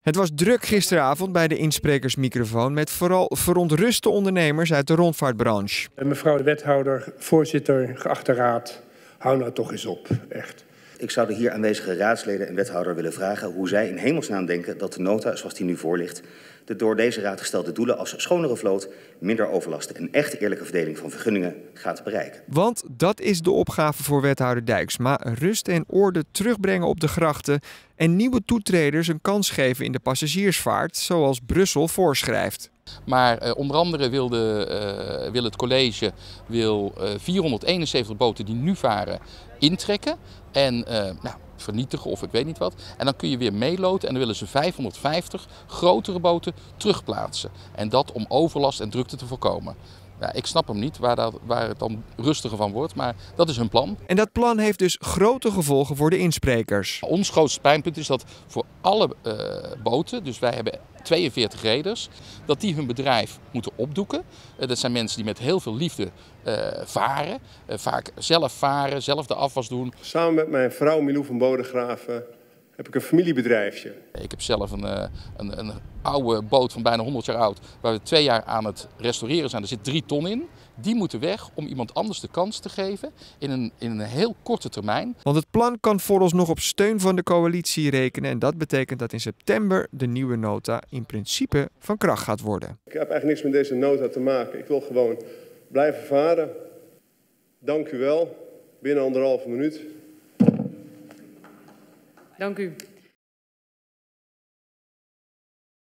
Het was druk gisteravond bij de insprekersmicrofoon met vooral verontruste ondernemers uit de rondvaartbranche. Mevrouw de wethouder, voorzitter, geachte raad, hou nou toch eens op, echt. Ik zou de hier aanwezige raadsleden en wethouder willen vragen hoe zij in hemelsnaam denken dat de nota, zoals die nu voor ligt, de door deze raad gestelde doelen als schonere vloot, minder overlast en echt eerlijke verdeling van vergunningen gaat bereiken. Want dat is de opgave voor wethouder Dijksma: rust en orde terugbrengen op de grachten en nieuwe toetreders een kans geven in de passagiersvaart, zoals Brussel voorschrijft. Maar onder andere wil het college 471 boten die nu varen intrekken en vernietigen of ik weet niet wat. En dan kun je weer meeloten en dan willen ze 550 grotere boten terugplaatsen. En dat om overlast en drukte te voorkomen. Ja, ik snap hem niet waar het dan rustiger van wordt, maar dat is hun plan. En dat plan heeft dus grote gevolgen voor de insprekers. Ons grootste pijnpunt is dat voor alle boten, dus wij hebben 42 reders, dat die hun bedrijf moeten opdoeken. Dat zijn mensen die met heel veel liefde varen, vaak zelf varen, zelf de afwas doen. Samen met mijn vrouw Milou van Bodegraven heb ik een familiebedrijfje. Ik heb zelf een oude boot van bijna 100 jaar oud, waar we 2 jaar aan het restaureren zijn. Er zit 3 ton in. Die moeten weg om iemand anders de kans te geven in een heel korte termijn. Want het plan kan vooralsnog op steun van de coalitie rekenen. En dat betekent dat in september de nieuwe nota in principe van kracht gaat worden. Ik heb eigenlijk niks met deze nota te maken. Ik wil gewoon blijven varen. Dank u wel. Binnen 1,5 minuut. Dank u.